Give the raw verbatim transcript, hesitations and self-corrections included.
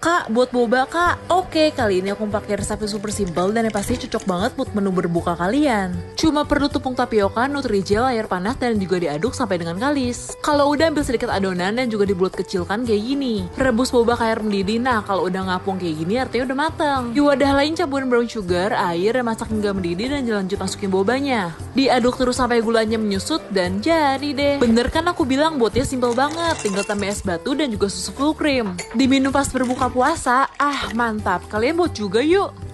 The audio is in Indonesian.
Kak, buat boba kak. Oke, kali ini aku pakai resep yang super simple dan yang pasti cocok banget buat menu berbuka kalian. Cuma perlu tepung tapioka, nutrijel, air panas, dan juga diaduk sampai dengan kalis. Kalau udah ambil sedikit adonan dan juga dibulat kecilkan kayak gini. Rebus boba ke air mendidih, nah kalau udah ngapung kayak gini artinya udah mateng. Di wadah lain campurin brown sugar, air, dan masak hingga mendidih dan lanjut masukin bobanya. Diaduk terus sampai gulanya menyusut dan jadi deh. Bener kan aku bilang buatnya simple banget, tinggal tambah es batu dan juga susu full cream. Diminum pas berbuka puasa, ah mantap, kalian buat juga yuk.